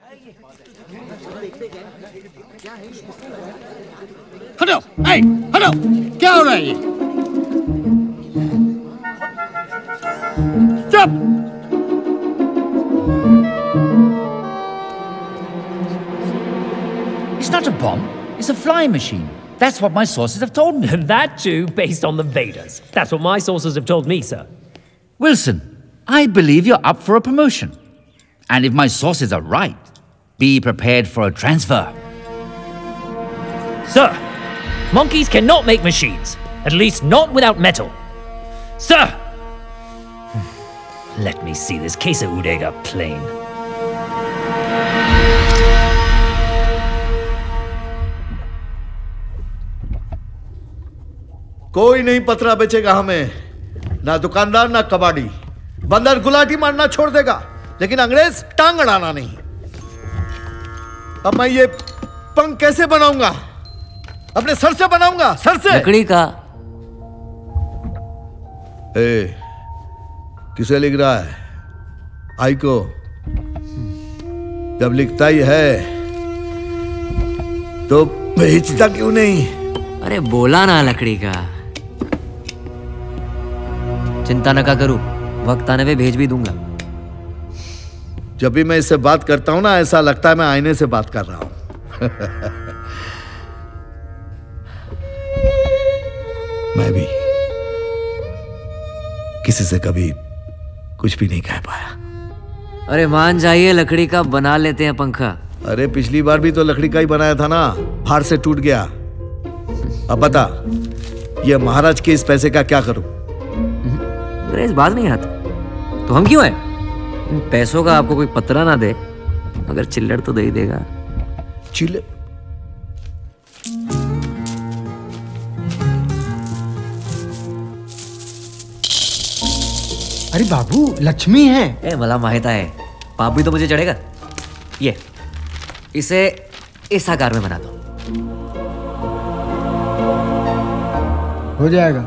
हटो, हटो, क्या हो रहा है ये? चुप! It's not a bomb. It's a flying machine. That's what my sources have told me. And that too based on the Vedas. That's what my sources have told me, sir. Wilson, I believe you're up for a promotion. And if my sources are right, be prepared for a transfer. Sir, monkeys cannot make machines. At least not without metal. Sir! Let me see this Kesa Udega plane. कोई नहीं पतरा बेचेगा हमें, ना दुकानदार ना कबाड़ी। बंदर गुलाटी मारना छोड़ देगा, लेकिन अंग्रेज टांग अड़ाना नहीं। अब मैं ये पंख कैसे बनाऊंगा? अपने सर से बनाऊंगा, सर से। लकड़ी का। किसे लिख रहा है? आई को। जब लिखता ही है तो बेचता क्यों नहीं? अरे बोला ना लकड़ी का। चिंता न करूं, वक्त आने पे भेज भी दूंगा। जब भी मैं इससे बात करता हूं ना, ऐसा लगता है मैं आईने से बात कर रहा हूं। मैं भी किसी से कभी कुछ भी नहीं कह पाया। अरे मान जाइए, लकड़ी का बना लेते हैं पंखा। अरे पिछली बार भी तो लकड़ी का ही बनाया था ना, फाड़ से टूट गया। अब बता, ये महाराज के इस पैसे का क्या करूं? मेरे इस बात नहीं आता तो हम क्यों हैं? इन पैसों का आपको कोई पतरा ना दे, मगर चिल्लड़ तो दे ही देगा। चिल्लड़? अरे बाबू, लक्ष्मी है। ए मला माहिता है, पाप भी तो मुझे चढ़ेगा। ये इसे इस आकार में बना दो। हो जाएगा।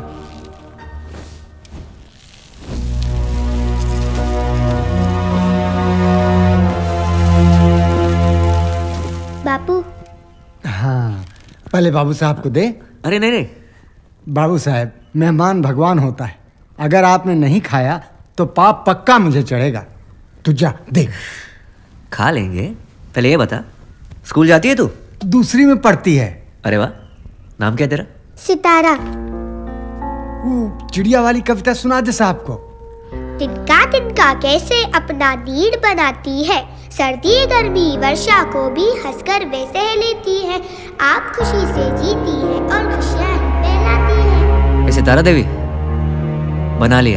बापू। हाँ, पहले बाबू साहब को दे। अरे नहीं नहीं बाबू साहब, मेहमान भगवान होता है। अगर आपने नहीं खाया तो पाप पक्का मुझे चढ़ेगा। तू जा दे। खा लेंगे। पहले ये बता, स्कूल जाती है तू? दूसरी में पढ़ती है। अरे वाह, नाम क्या तेरा? सितारा। वो चिड़िया वाली कविता सुना दे साहब को। तिनका तिनका कैसे अपना नीड़ बनाती है, सर्दी गर्मी वर्षा को भी हंसकर वे सह लेती है। आप खुशी से जीती है और खुशियां ही फैलाती है। सितारा देवी बना लिया,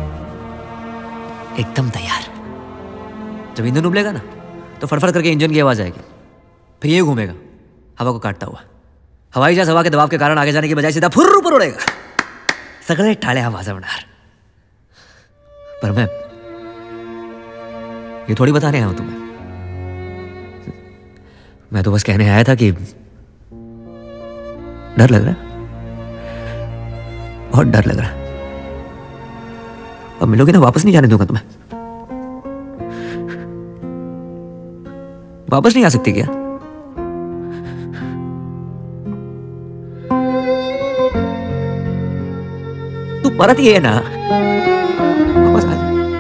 एकदम तैयार। जब ईंधन उबलेगा ना तो फड़फड़ करके इंजन की आवाज आएगी, फिर ये घूमेगा हवा को काटता हुआ। हवाई जहाज हवा के दबाव के कारण आगे जाने की बजाय सीधा फुर्र ऊपर उड़ेगा। सगळे टाळे आवाज होणार। पर मैं ये थोड़ी बताने आया हूं तुम्हें। मैं तो बस कहने आया था कि डर लग रहा, बहुत डर लग रहा। अब मिलोगे ना, वापस नहीं जाने दूंगा तुम्हें। वापस नहीं आ सकती क्या? तू परत ये ना, वापस आ।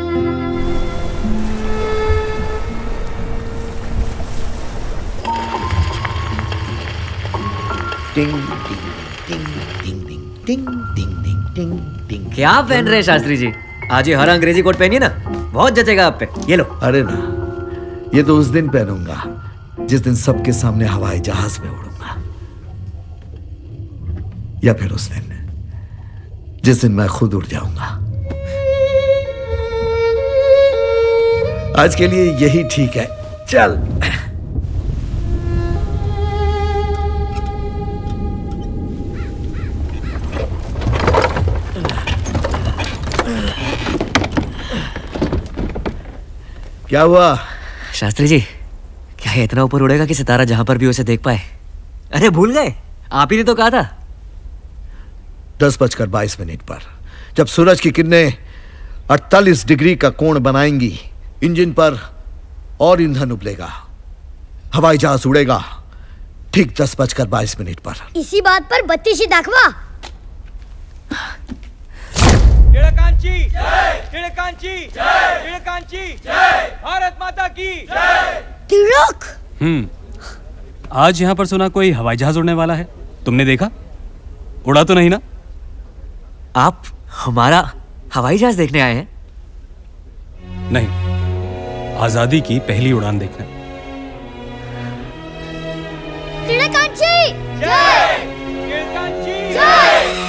टिंग टिंग टिंग टिंग टिंग टिंग टिंग टिंग टिंग। क्या पहन रहे शास्त्री जी? आज ये हरा अंग्रेजी कोट पहनिए ना, बहुत जचेगा आप पे। ये लो। अरे ना, ये तो उस दिन पहनूंगा जिस दिन सबके सामने हवाई जहाज में उड़ूंगा, या फिर उस दिन जिस दिन मैं खुद उड़ जाऊंगा। आज के लिए यही ठीक है। चल। क्या हुआ? शास्त्री जी, क्या ये इतना ऊपर उड़ेगा कि सितारा जहां पर भी उसे देख पाए? अरे भूल गए, आप ही ने तो कहा था 10:22 पर जब सूरज की किरणें 48 डिग्री का कोण बनाएंगी, इंजन पर और ईंधन उबलेगा हवाई जहाज उड़ेगा ठीक 10:22 पर। इसी बात पर 32 दाखवा। टिळकांची जय, टिळकांची जय, टिळकांची जय, भारत माता की जय। तिलक। आज यहाँ पर सुना कोई हवाई जहाज उड़ने वाला है, तुमने देखा? उड़ा तो नहीं ना? आप हमारा हवाई जहाज देखने आए हैं? नहीं, आजादी की पहली उड़ान देखने। टिळकांची जय, टिळकांची जय।